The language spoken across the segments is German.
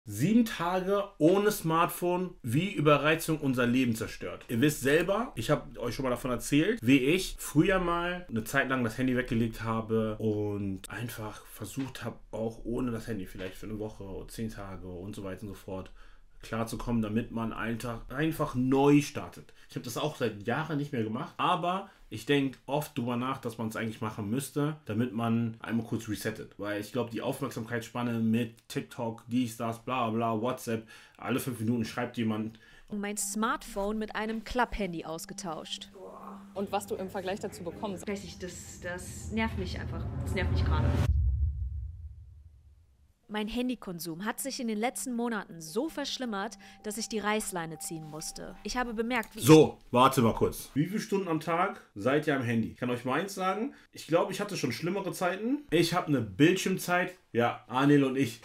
7 Tage ohne Smartphone, wie Überreizung unser Leben zerstört. Ihr wisst selber, ich habe euch schon mal davon erzählt, wie ich früher mal eine Zeit lang das Handy weggelegt habe und einfach versucht habe, auch ohne das Handy vielleicht für eine Woche oder 10 Tage und so weiter und so fort klarzukommen, damit man einfach neu startet. Ich habe das auch seit Jahren nicht mehr gemacht, aber ich denke oft drüber nach, dass man es eigentlich machen müsste, damit man einmal kurz resettet. Weil ich glaube, die Aufmerksamkeitsspanne mit TikTok, dies, das, bla bla, WhatsApp, alle 5 Minuten schreibt jemand. Mein Smartphone mit einem Klapphandy ausgetauscht. Und was du im Vergleich dazu bekommst. Weiß ich, das nervt mich einfach. Das nervt mich gerade. Mein Handykonsum hat sich in den letzten Monaten so verschlimmert, dass ich die Reißleine ziehen musste. Ich habe bemerkt, wie... So, warte mal kurz. Wie viele Stunden am Tag seid ihr am Handy? Ich kann euch meins sagen. Ich glaube, ich hatte schon schlimmere Zeiten. Ich habe eine Bildschirmzeit. Ja, Anil und ich.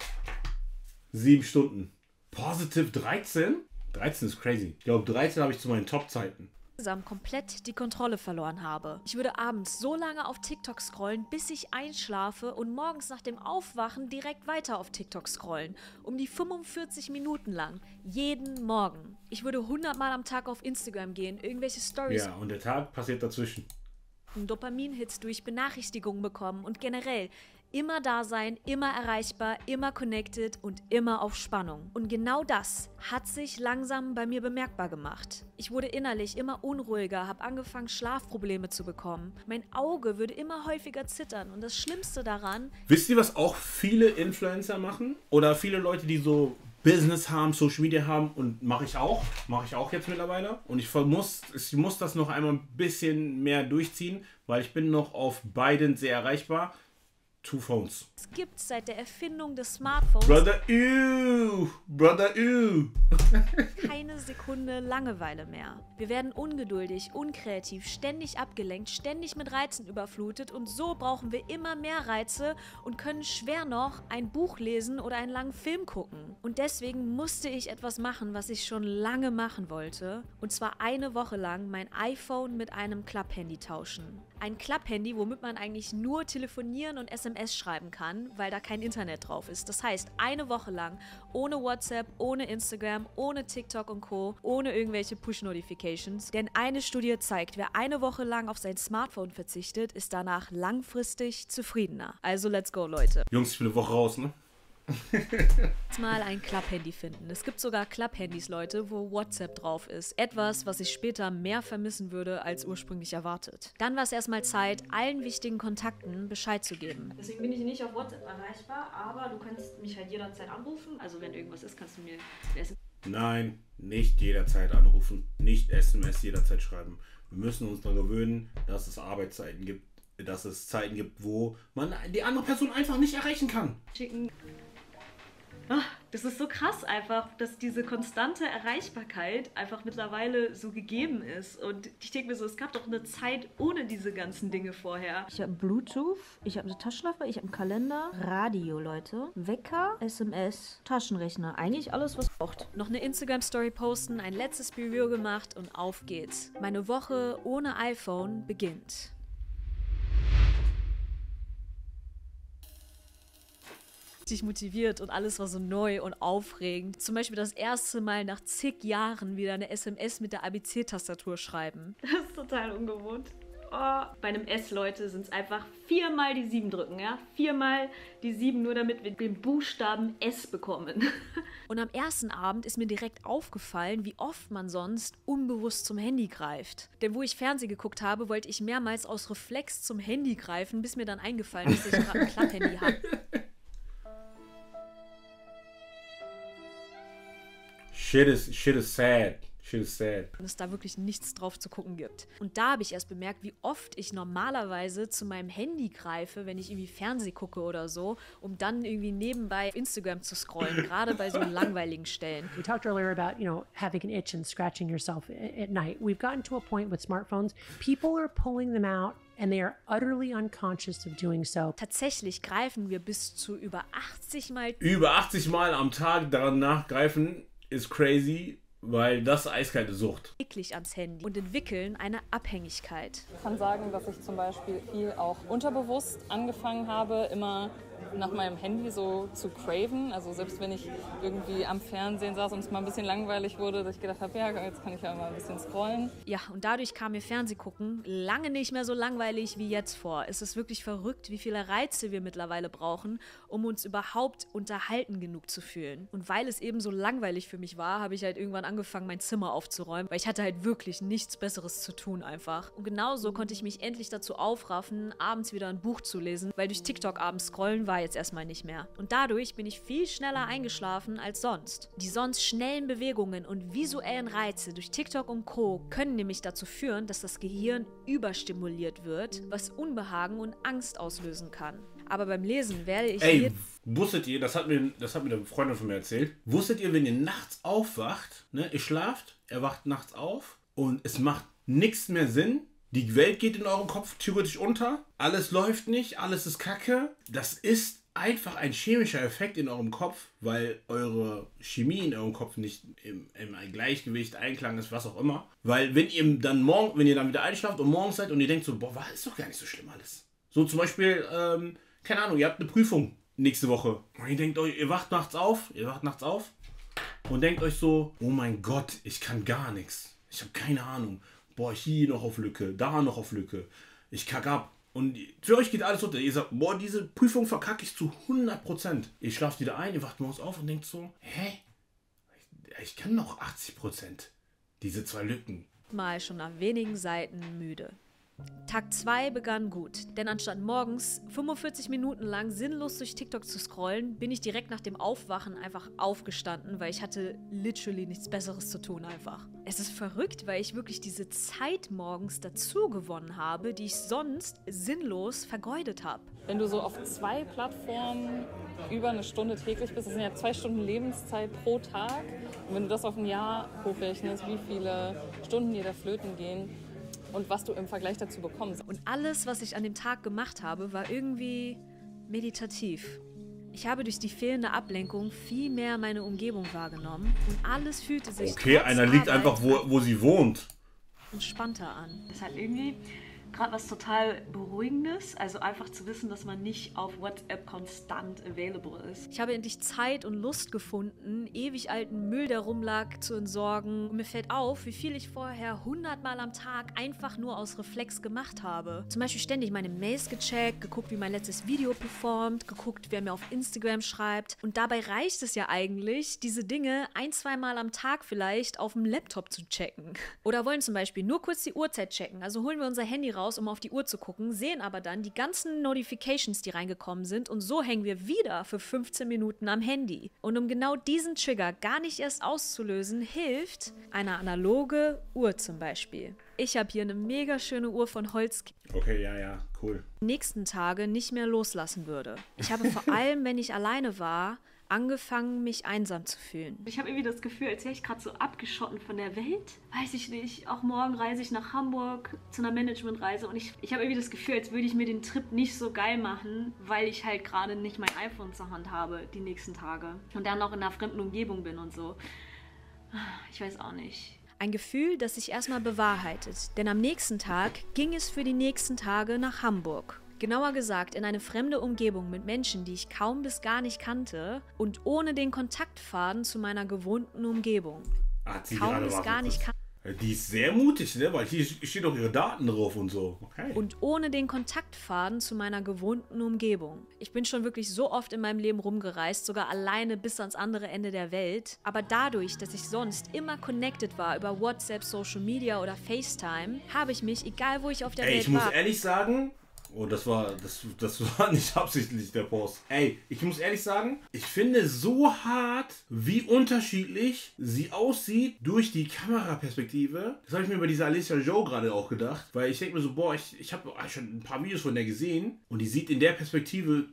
7 Stunden. Positive 13? 13 ist crazy. Ich glaube, 13 habe ich zu meinen Top-Zeiten. Komplett die Kontrolle verloren habe. Ich würde abends so lange auf TikTok scrollen, bis ich einschlafe und morgens nach dem Aufwachen direkt weiter auf TikTok scrollen. Um die 45 Minuten lang. Jeden Morgen. Ich würde 100 Mal am Tag auf Instagram gehen, irgendwelche Stories. Ja, und der Tag passiert dazwischen. Dopaminhits durch Benachrichtigungen bekommen und generell immer da sein, immer erreichbar, immer connected und immer auf Spannung. Und genau das hat sich langsam bei mir bemerkbar gemacht. Ich wurde innerlich immer unruhiger, habe angefangen, Schlafprobleme zu bekommen. Mein Auge würde immer häufiger zittern und das Schlimmste daran... Wisst ihr, was auch viele Influencer machen? Oder viele Leute, die so Business haben, Social Media haben, und mache ich auch jetzt mittlerweile. Und ich muss das noch einmal ein bisschen mehr durchziehen, weil ich bin noch auf beiden sehr erreichbar. 2 Phones. Es gibt seit der Erfindung des Smartphones Brother, keine Sekunde Langeweile mehr. Wir werden ungeduldig, unkreativ, ständig abgelenkt, ständig mit Reizen überflutet und so brauchen wir immer mehr Reize und können schwer noch ein Buch lesen oder einen langen Film gucken. Und deswegen musste ich etwas machen, was ich schon lange machen wollte, und zwar eine Woche lang mein iPhone mit einem Klapphandy tauschen. Ein Klapphandy, womit man eigentlich nur telefonieren und SMS schreiben kann, weil da kein Internet drauf ist. Das heißt, eine Woche lang ohne WhatsApp, ohne Instagram, ohne TikTok und Co., ohne irgendwelche Push-Notifications. Denn eine Studie zeigt, wer eine Woche lang auf sein Smartphone verzichtet, ist danach langfristig zufriedener. Also let's go, Leute. Jungs, ich bin eine Woche raus, ne? Jetzt mal ein Klapphandy finden. Es gibt sogar Klapphandys, Leute, wo WhatsApp drauf ist. Etwas, was ich später mehr vermissen würde, als ursprünglich erwartet. Dann war es erstmal Zeit, allen wichtigen Kontakten Bescheid zu geben. Deswegen bin ich nicht auf WhatsApp erreichbar, aber du kannst mich halt jederzeit anrufen. Also wenn irgendwas ist, kannst du mir... Nein, nicht jederzeit anrufen, nicht SMS jederzeit schreiben. Wir müssen uns daran gewöhnen, dass es Arbeitszeiten gibt, dass es Zeiten gibt, wo man die andere Person einfach nicht erreichen kann. Schicken. Ach, das ist so krass einfach, dass diese konstante Erreichbarkeit einfach mittlerweile so gegeben ist. Und ich denke mir so, es gab doch eine Zeit ohne diese ganzen Dinge vorher. Ich habe Bluetooth, ich habe eine Taschenlampe, ich habe einen Kalender, Radio, Leute, Wecker, SMS, Taschenrechner. Eigentlich alles, was braucht. Noch eine Instagram-Story posten, ein letztes Review gemacht und auf geht's. Meine Woche ohne iPhone beginnt. Richtig motiviert und alles war so neu und aufregend. Zum Beispiel das erste Mal nach zig Jahren wieder eine SMS mit der ABC-Tastatur schreiben. Das ist total ungewohnt. Oh. Bei einem S, Leute, sind es einfach 4-mal die 7 drücken, ja? 4-mal die 7, nur damit wir den Buchstaben S bekommen. Und am ersten Abend ist mir direkt aufgefallen, wie oft man sonst unbewusst zum Handy greift. Denn wo ich Fernsehen geguckt habe, wollte ich mehrmals aus Reflex zum Handy greifen, bis mir dann eingefallen ist, dass ich gerade ein Klapphandy habe. Shit is sad. Shit is sad. Und es da wirklich nichts drauf zu gucken gibt. Und da habe ich erst bemerkt, wie oft ich normalerweise zu meinem Handy greife, wenn ich irgendwie Fernsehen gucke oder so, um dann irgendwie nebenbei auf Instagram zu scrollen, gerade bei so langweiligen Stellen. We talked earlier about, having an itch and scratching yourself at night. We've gotten to a point with smartphones, people are pulling them out and they are utterly unconscious of doing so. Tatsächlich greifen wir bis zu über 80 Mal. Über 80 Mal am Tag daran nachgreifen ist crazy, weil das eiskalte Sucht. Täglich ans Handy und entwickeln eine Abhängigkeit. Ich kann sagen, dass ich zum Beispiel viel auch unterbewusst angefangen habe, immer nach meinem Handy so zu craven. Also selbst wenn ich irgendwie am Fernsehen saß und es mal ein bisschen langweilig wurde, dass ich gedacht habe, ja, jetzt kann ich ja mal ein bisschen scrollen. Ja, und dadurch kam mir Fernsehgucken lange nicht mehr so langweilig wie jetzt vor. Es ist wirklich verrückt, wie viele Reize wir mittlerweile brauchen, um uns überhaupt unterhalten genug zu fühlen. Und weil es eben so langweilig für mich war, habe ich halt irgendwann angefangen, mein Zimmer aufzuräumen, weil ich hatte halt wirklich nichts Besseres zu tun einfach. Und genauso konnte ich mich endlich dazu aufraffen, abends wieder ein Buch zu lesen, weil durch TikTok abends scrollen war jetzt erstmal nicht mehr. Und dadurch bin ich viel schneller eingeschlafen als sonst. Die sonst schnellen Bewegungen und visuellen Reize durch TikTok und Co. können nämlich dazu führen, dass das Gehirn überstimuliert wird, was Unbehagen und Angst auslösen kann. Aber beim Lesen werde ich wusstet ihr, das hat mir eine Freundin von mir erzählt, wusstet ihr, wenn ihr nachts aufwacht, ne, ihr schlaft, er wacht nachts auf und es macht nichts mehr Sinn, die Welt geht in eurem Kopf theoretisch unter, alles läuft nicht, alles ist Kacke, das ist einfach ein chemischer Effekt in eurem Kopf, weil eure Chemie in eurem Kopf nicht im Gleichgewicht, Einklang ist, was auch immer. Weil wenn ihr dann wieder einschlaft und morgens seid und ihr denkt so, boah, ist doch gar nicht so schlimm alles. So zum Beispiel, keine Ahnung, ihr habt eine Prüfung nächste Woche. Und ihr denkt euch, ihr wacht nachts auf und denkt euch so, oh mein Gott, ich kann gar nichts. Ich habe keine Ahnung. Boah, hier noch auf Lücke, da noch auf Lücke. Ich kacke ab. Und für euch geht alles runter. Ihr sagt, boah, diese Prüfung verkacke ich zu 100%. Ihr schlaft wieder ein, ihr wacht morgens auf und denkt so, hä? Ich kann noch 80%. Diese 2 Lücken. mal schon nach wenigen Seiten müde. Tag 2 begann gut, denn anstatt morgens 45 Minuten lang sinnlos durch TikTok zu scrollen, bin ich direkt nach dem Aufwachen einfach aufgestanden, weil ich hatte literally nichts Besseres zu tun einfach. Es ist verrückt, weil ich wirklich diese Zeit morgens dazu gewonnen habe, die ich sonst sinnlos vergeudet habe. Wenn du so auf 2 Plattformen über eine Stunde täglich bist, das sind ja 2 Stunden Lebenszeit pro Tag. Und wenn du das auf ein Jahr hochrechnest, wie viele Stunden dir da flöten gehen, und was du im Vergleich dazu bekommst. Und alles, was ich an dem Tag gemacht habe, war irgendwie meditativ. Ich habe durch die fehlende Ablenkung viel mehr meine Umgebung wahrgenommen und alles fühlte sich okay, einer liegt einfach, wo sie wohnt. Entspannter an. Das ist halt irgendwie gerade was total Beruhigendes, also einfach zu wissen, dass man nicht auf WhatsApp konstant available ist. Ich habe endlich Zeit und Lust gefunden, ewig alten Müll, der rumlag, zu entsorgen. Und mir fällt auf, wie viel ich vorher 100-mal am Tag einfach nur aus Reflex gemacht habe. Zum Beispiel ständig meine Mails gecheckt, geguckt, wie mein letztes Video performt, geguckt, wer mir auf Instagram schreibt. Und dabei reicht es ja eigentlich, diese Dinge 1-2 Mal am Tag vielleicht auf dem Laptop zu checken. Oder wollen zum Beispiel nur kurz die Uhrzeit checken. Also holen wir unser Handy raus, um auf die Uhr zu gucken, sehen aber dann die ganzen Notifications, die reingekommen sind, und so hängen wir wieder für 15 Minuten am Handy. Und um genau diesen Trigger gar nicht erst auszulösen, hilft eine analoge Uhr zum Beispiel. Ich habe hier eine mega schöne Uhr von Holz. Okay, ja, cool. Die nächsten Tage nicht mehr loslassen würde. Ich habe vor allem, wenn ich alleine war, angefangen, mich einsam zu fühlen. Ich habe irgendwie das Gefühl, als wäre ich gerade so abgeschotten von der Welt. Weiß ich nicht, auch morgen reise ich nach Hamburg zu einer Managementreise und ich habe irgendwie das Gefühl, als würde ich mir den Trip nicht so geil machen, weil ich halt gerade nicht mein iPhone zur Hand habe die nächsten Tage und dann noch in einer fremden Umgebung bin und so. Ich weiß auch nicht. Ein Gefühl, das sich erstmal bewahrheitet, denn am nächsten Tag ging es für die nächsten Tage nach Hamburg. Genauer gesagt in eine fremde Umgebung mit Menschen, die ich kaum bis gar nicht kannte und ohne den Kontaktfaden zu meiner gewohnten Umgebung. Hat sie Kaum gerade bis gar nicht kannte. Die ist sehr mutig, ne? Weil hier steht doch ihre Daten drauf und so. Okay. Und ohne den Kontaktfaden zu meiner gewohnten Umgebung. Ich bin schon wirklich so oft in meinem Leben rumgereist, sogar alleine bis ans andere Ende der Welt. Aber dadurch, dass ich sonst immer connected war über WhatsApp, Social Media oder FaceTime, habe ich mich, egal wo ich auf der Welt ich muss war... ehrlich sagen... Oh, das war nicht absichtlich der Post. Ey, ich muss ehrlich sagen, ich finde so hart, wie unterschiedlich sie aussieht durch die Kameraperspektive. Das habe ich mir bei dieser Alicia Joe gerade auch gedacht. Weil ich denke mir so, boah, ich habe schon ein paar Videos von der gesehen. Und die sieht in der Perspektive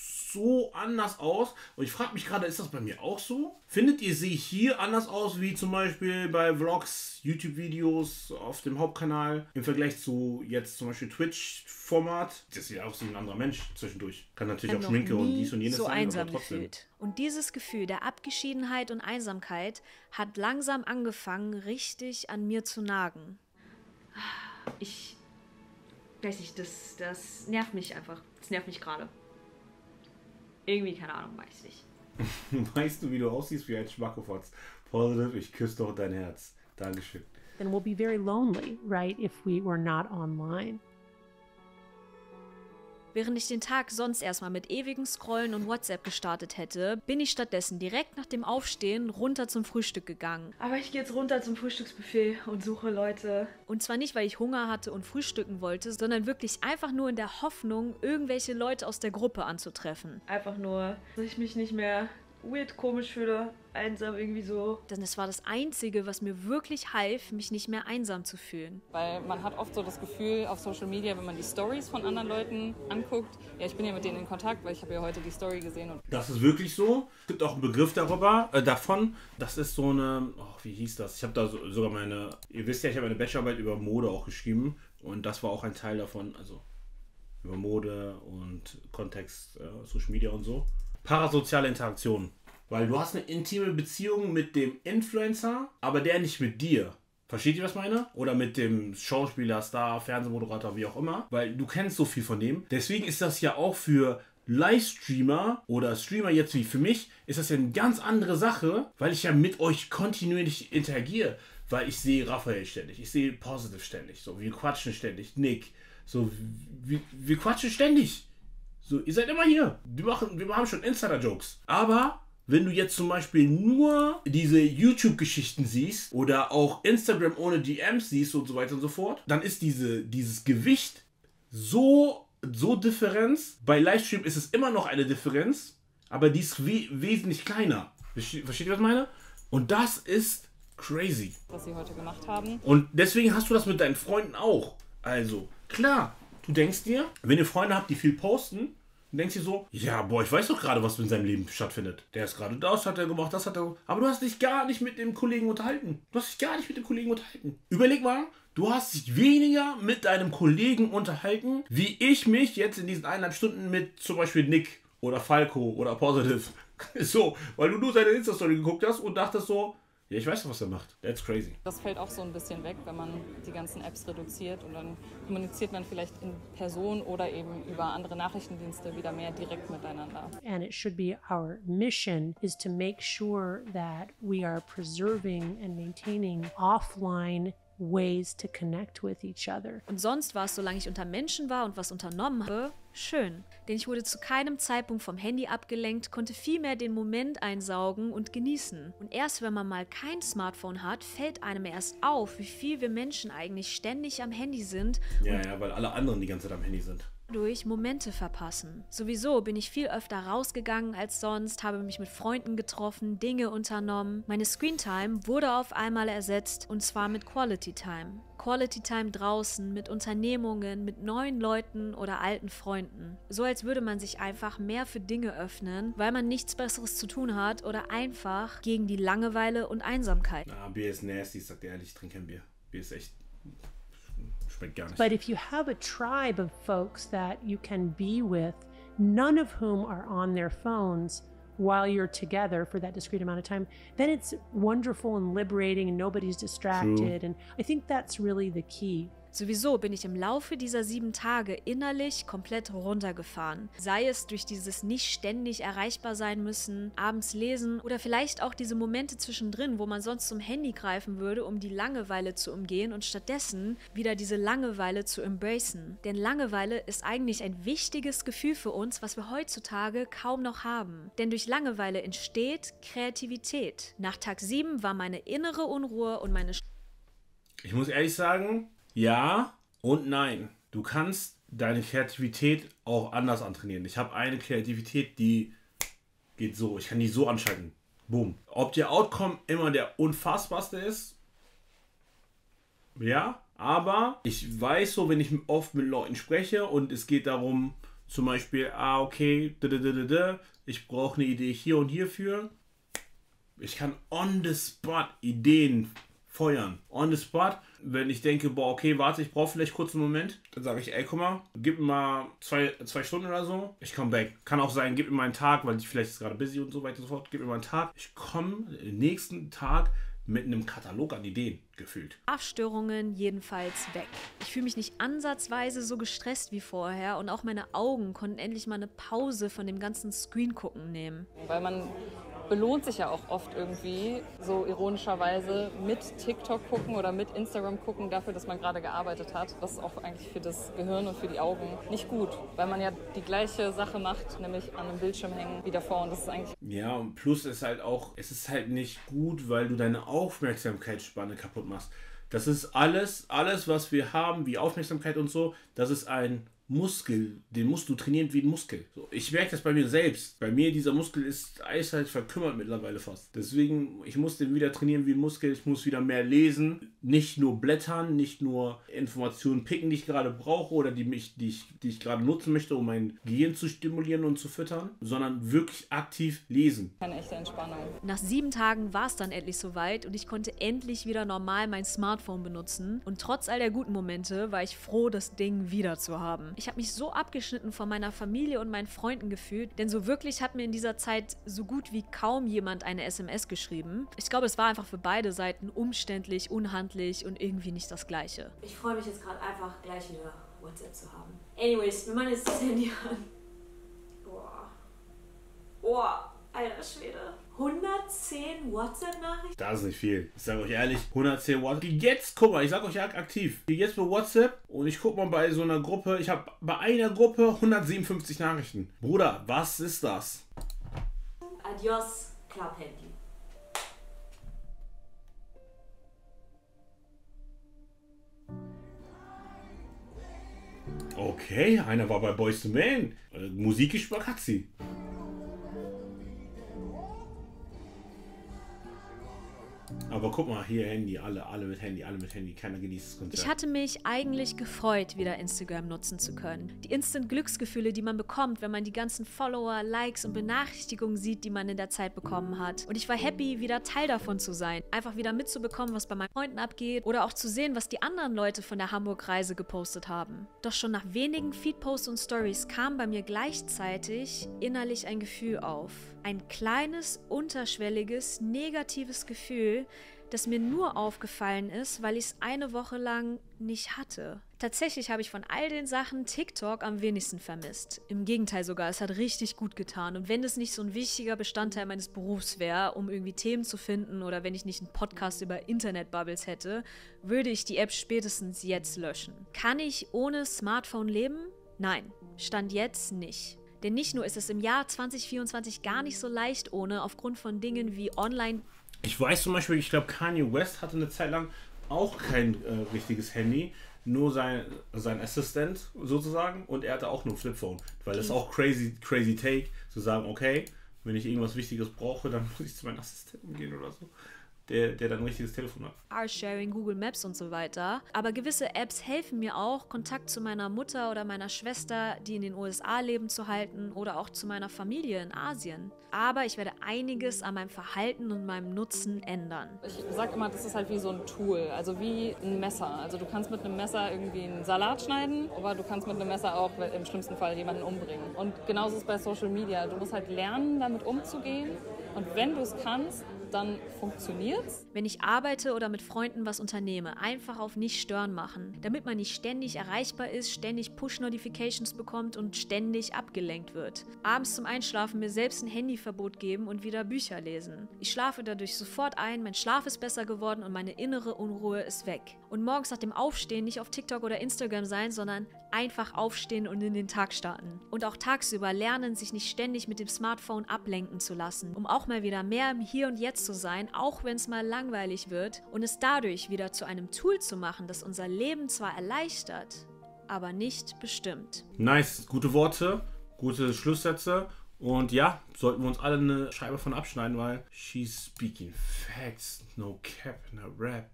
so anders aus. Und ich frage mich gerade, ist das bei mir auch so? Findet ihr sie hier anders aus, wie zum Beispiel bei Vlogs, YouTube-Videos auf dem Hauptkanal, im Vergleich zu jetzt zum Beispiel Twitch-Format? Das ist ja auch so ein anderer Mensch zwischendurch. Kann natürlich auch Schminke und dies und jenes so sein, einsam aber trotzdem. gefühlt. Und dieses Gefühl der Abgeschiedenheit und Einsamkeit hat langsam angefangen, richtig an mir zu nagen. Ich weiß nicht, das nervt mich einfach. Das nervt mich gerade. Irgendwie, keine Ahnung, weiß ich. Weißt du, wie du aussiehst wie ein Schmackofotz? Positive, ich küsse doch dein Herz. Dankeschön. Then we'll be very lonely, right, if we were not online. Während ich den Tag sonst erstmal mit ewigem Scrollen und WhatsApp gestartet hätte, bin ich stattdessen direkt nach dem Aufstehen runter zum Frühstück gegangen. Aber ich gehe jetzt runter zum Frühstücksbuffet und suche Leute. Und zwar nicht, weil ich Hunger hatte und frühstücken wollte, sondern wirklich einfach nur in der Hoffnung, irgendwelche Leute aus der Gruppe anzutreffen. Einfach nur, dass ich mich nicht mehr weird komisch fühle, einsam irgendwie so. Denn es war das Einzige, was mir wirklich half, mich nicht mehr einsam zu fühlen. Weil man hat oft so das Gefühl auf Social Media, wenn man die Stories von anderen Leuten anguckt, ja, ich bin ja mit denen in Kontakt, weil ich habe ja heute die Story gesehen. Und Das ist wirklich so. Es gibt auch einen Begriff davon. Das ist so eine, wie hieß das? Ich habe da sogar ihr wisst ja, ich habe eine Bachelorarbeit über Mode auch geschrieben. Und das war auch ein Teil davon, also über Mode und Kontext, Social Media und so. Parasoziale Interaktion. Weil du hast eine intime Beziehung mit dem Influencer, aber der nicht mit dir. Versteht ihr, was ich meine? Oder mit dem Schauspieler, Star, Fernsehmoderator, wie auch immer. Weil du kennst so viel von dem. Deswegen ist das ja auch für Livestreamer oder Streamer jetzt wie für mich, ist das ja eine ganz andere Sache, weil ich ja mit euch kontinuierlich interagiere. Weil ich sehe Raphael ständig, ich sehe Positive ständig. So, wir quatschen ständig. Nick. So, wir quatschen ständig. So, ihr seid immer hier. Wir haben schon Insider-Jokes. Aber wenn du jetzt zum Beispiel nur diese YouTube-Geschichten siehst oder auch Instagram ohne DMs siehst und so weiter und so fort, dann ist dieses Gewicht so Differenz. Bei Livestream ist es immer noch eine Differenz, aber die ist wesentlich kleiner. Versteht ihr, was ich meine? Und das ist crazy. was sie heute gemacht haben. Und deswegen hast du das mit deinen Freunden auch. Also, klar, du denkst dir, wenn ihr Freunde habt, die viel posten, dann denkst du dir so, ja, boah, ich weiß doch gerade, was in seinem Leben stattfindet. Der ist gerade das, hat er gemacht, das hat er. Aber du hast dich gar nicht mit dem Kollegen unterhalten. Überleg mal, du hast dich weniger mit deinem Kollegen unterhalten, wie ich mich jetzt in diesen 1,5 Stunden mit zum Beispiel Nick oder Falco oder Positive. So, weil du nur seine Insta-Story geguckt hast und dachtest so, ja, ich weiß doch, was er macht. That's crazy. Das fällt auch so ein bisschen weg, wenn man die ganzen Apps reduziert und dann kommuniziert man vielleicht in Person oder eben über andere Nachrichtendienste wieder mehr direkt miteinander. And it should be our mission is to make sure that we are preserving and maintaining offline ways to connect with each other. Und sonst war es, solange ich unter Menschen war und was unternommen habe, schön. Denn ich wurde zu keinem Zeitpunkt vom Handy abgelenkt, konnte vielmehr den Moment einsaugen und genießen. Und erst wenn man mal kein Smartphone hat, fällt einem erst auf, wie viel wir Menschen eigentlich ständig am Handy sind Ja, weil alle anderen die ganze Zeit am Handy sind. durch Momente verpassen. Sowieso bin ich viel öfter rausgegangen als sonst, habe mich mit Freunden getroffen, Dinge unternommen. Meine Screentime wurde auf einmal ersetzt und zwar mit Quality Time. Quality Time draußen, mit Unternehmungen, mit neuen Leuten oder alten Freunden. So als würde man sich einfach mehr für Dinge öffnen, weil man nichts Besseres zu tun hat oder einfach gegen die Langeweile und Einsamkeit. Bier ist nasty, sagt er ehrlich, ich trinke kein Bier. Bier ist echt... schmeckt gar nicht. But if you have a tribe of folks that you can be with, none of whom are on their phones while you're together for that discrete amount of time, then it's wonderful and liberating and nobody's distracted. And I think that's really the key. Sowieso bin ich im Laufe dieser 7 Tage innerlich komplett runtergefahren. Sei es durch dieses nicht ständig erreichbar sein müssen, abends lesen oder vielleicht auch diese Momente zwischendrin, wo man sonst zum Handy greifen würde, um die Langeweile zu umgehen und stattdessen wieder diese Langeweile zu embracen. Denn Langeweile ist eigentlich ein wichtiges Gefühl für uns, was wir heutzutage kaum noch haben. Denn durch Langeweile entsteht Kreativität. Nach Tag 7 war meine innere Unruhe und meine Ich muss ehrlich sagen, ja und nein. Du kannst deine Kreativität auch anders antrainieren. Ich habe eine Kreativität, die geht so. Ich kann die so anschalten. Boom. Ob der Outcome immer der unfassbarste ist? Ja, aber ich weiß so, wenn ich oft mit Leuten spreche und es geht darum, zum Beispiel, okay, ich brauche eine Idee hier und hierfür. Ich kann on the spot Ideen feuern. On the spot. Wenn ich denke, okay, warte, ich brauche vielleicht kurz einen Moment, dann sage ich, ey, guck mal, gib mir mal zwei Stunden oder so. Ich komme back. Kann auch sein, gib mir mal einen Tag, weil ich vielleicht ist gerade busy und so weiter und so fort. Gib mir mal einen Tag. Ich komme den nächsten Tag mit einem Katalog an Ideen gefühlt. Schlafstörungen jedenfalls weg. Ich fühle mich nicht ansatzweise so gestresst wie vorher und auch meine Augen konnten endlich mal eine Pause von dem ganzen Screen-Gucken nehmen. Weil man belohnt sich ja auch oft irgendwie, so ironischerweise, mit TikTok gucken oder mit Instagram gucken dafür, dass man gerade gearbeitet hat. Das ist auch eigentlich für das Gehirn und für die Augen nicht gut, weil man ja die gleiche Sache macht, nämlich an einem Bildschirm hängen wie davor. Und das ist eigentlich... Ja, und plus ist halt auch, es ist halt nicht gut, weil du deine Aufmerksamkeitsspanne kaputt machst. Das ist alles, was wir haben, wie Aufmerksamkeit und so, das ist ein Muskel, den musst du trainieren wie ein Muskel. So, ich merke das bei mir selbst. Bei mir, dieser Muskel ist eiskalt verkümmert mittlerweile fast. Deswegen, ich muss den wieder trainieren wie ein Muskel. Ich muss wieder mehr lesen. Nicht nur blättern, nicht nur Informationen picken, die ich gerade brauche oder die ich gerade nutzen möchte, um mein Gehirn zu stimulieren und zu füttern, sondern wirklich aktiv lesen. Keine echte Entspannung. Nach 7 Tagen war es dann endlich soweit und ich konnte endlich wieder normal mein Smartphone benutzen. Und trotz all der guten Momente war ich froh, das Ding wieder zu haben. Ich habe mich so abgeschnitten von meiner Familie und meinen Freunden gefühlt, denn so wirklich hat mir in dieser Zeit so gut wie kaum jemand eine SMS geschrieben. Ich glaube, es war einfach für beide Seiten umständlich, unhandlich und irgendwie nicht das Gleiche. Ich freue mich jetzt gerade einfach gleich wieder WhatsApp zu haben. Anyways, wir machen jetzt das Handy an. Boah, alter Schwede. 110 WhatsApp-Nachrichten? Das ist nicht viel. Ich sage euch ehrlich, 110 WhatsApp. Jetzt, guck mal, ich sage euch aktiv. Ich gehe jetzt bei WhatsApp und ich gucke mal bei so einer Gruppe. Ich habe bei einer Gruppe 157 Nachrichten. Bruder, was ist das? Adios, Club-Handy. Okay, einer war bei Boyz II Men. Musikgeschmack hat sie. Aber guck mal, hier Handy, alle mit Handy, keiner genießt das Konzert. Ich hatte mich eigentlich gefreut, wieder Instagram nutzen zu können. Die Instant-Glücksgefühle, die man bekommt, wenn man die ganzen Follower, Likes und Benachrichtigungen sieht, die man in der Zeit bekommen hat. Und ich war happy, wieder Teil davon zu sein. Einfach wieder mitzubekommen, was bei meinen Freunden abgeht oder auch zu sehen, was die anderen Leute von der Hamburg-Reise gepostet haben. Doch schon nach wenigen Feedposts und Stories kam bei mir gleichzeitig innerlich ein Gefühl auf. Ein kleines, unterschwelliges, negatives Gefühl, das mir nur aufgefallen ist, weil ich es eine Woche lang nicht hatte. Tatsächlich habe ich von all den Sachen TikTok am wenigsten vermisst. Im Gegenteil sogar, es hat richtig gut getan. Und wenn es nicht so ein wichtiger Bestandteil meines Berufs wäre, um irgendwie Themen zu finden oder wenn ich nicht einen Podcast über Internet-Bubbles hätte, würde ich die App spätestens jetzt löschen. Kann ich ohne Smartphone leben? Nein, Stand jetzt nicht. Denn nicht nur ist es im Jahr 2024 gar nicht so leicht ohne, aufgrund von Dingen wie online. Ich weiß zum Beispiel, ich glaube Kanye West hatte eine Zeit lang auch kein richtiges Handy, nur sein Assistent sozusagen und er hatte auch nur ein Flipphone. Weil das ist auch crazy take, zu sagen, okay, wenn ich irgendwas Wichtiges brauche, dann muss ich zu meinem Assistenten gehen oder so. Der dann ein richtiges Telefon hat. Carsharing, Google Maps und so weiter. Aber gewisse Apps helfen mir auch, Kontakt zu meiner Mutter oder meiner Schwester, die in den USA leben, zu halten oder auch zu meiner Familie in Asien. Aber ich werde einiges an meinem Verhalten und meinem Nutzen ändern. Ich sage immer, das ist halt wie so ein Tool, also wie ein Messer. Also du kannst mit einem Messer irgendwie einen Salat schneiden, aber du kannst mit einem Messer auch im schlimmsten Fall jemanden umbringen. Und genauso ist es bei Social Media. Du musst halt lernen, damit umzugehen. Und wenn du es kannst, dann funktioniert's. Wenn ich arbeite oder mit Freunden was unternehme, einfach auf nicht stören machen, damit man nicht ständig erreichbar ist, ständig Push-Notifications bekommt und ständig abgelenkt wird. Abends zum Einschlafen mir selbst ein Handyverbot geben und wieder Bücher lesen. Ich schlafe dadurch sofort ein, mein Schlaf ist besser geworden und meine innere Unruhe ist weg. Und morgens nach dem Aufstehen nicht auf TikTok oder Instagram sein, sondern einfach aufstehen und in den Tag starten. Und auch tagsüber lernen, sich nicht ständig mit dem Smartphone ablenken zu lassen, um auch mal wieder mehr im Hier und Jetzt zu sein, auch wenn es mal langweilig wird und es dadurch wieder zu einem Tool zu machen, das unser Leben zwar erleichtert, aber nicht bestimmt. Nice, gute Worte, gute Schlusssätze und ja, sollten wir uns alle eine Scheibe von abschneiden, weil she's speaking facts, no cap in her rap.